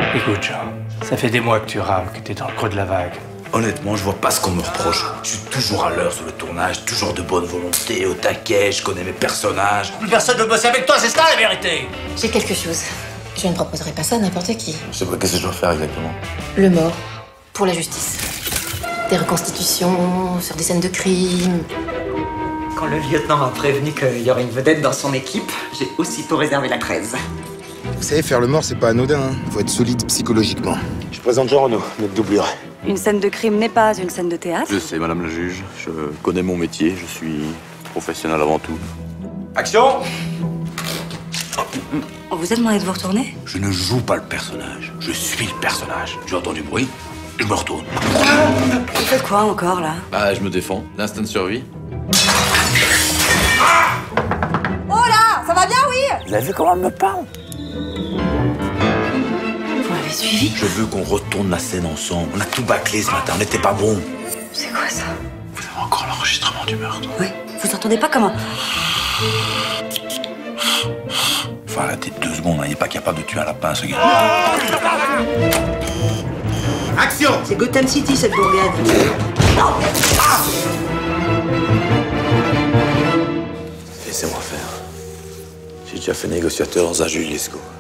Écoute, Jean, ça fait des mois que tu rames, que t'es dans le creux de la vague. Honnêtement, je vois pas ce qu'on me reproche. Je suis toujours à l'heure sur le tournage, toujours de bonne volonté, au taquet, je connais mes personnages. Plus personne ne veut bosser avec toi, c'est ça la vérité. J'ai quelque chose. Je ne proposerai pas ça à n'importe qui. Je sais pas, qu'est-ce que je dois faire exactement? Le mort pour la justice. Des reconstitutions sur des scènes de crime. Quand le lieutenant m'a prévenu qu'il y aurait une vedette dans son équipe, j'ai aussitôt réservé la 13. Vous savez, faire le mort, c'est pas anodin, hein. Faut être solide psychologiquement. Je présente Jean Renaud, notre doublure. Une scène de crime n'est pas une scène de théâtre. Je sais, madame la juge. Je connais mon métier. Je suis professionnel avant tout. Action! On vous a demandé de vous retourner? Je ne joue pas le personnage, je suis le personnage. J'ai entendu du bruit, je me retourne. Vous faites quoi encore, là? Bah, je me défends. L'instinct de survie. Oh là! Ça va bien, oui? Vous avez vu comment elle me parle? Vous m'avez suivi? Je veux qu'on retourne la scène ensemble. On a tout bâclé ce matin, on n'était pas bon. C'est quoi ça? Vous avez encore l'enregistrement du meurtre. Oui. Vous entendez pas comment? Faut arrêter 2 secondes, il n'est pas capable de tuer un lapin, ce gars. Action! C'est Gotham City, cette bourgade. Laissez-moi faire. J'ai déjà fait négociateur dans un juge Lescaut.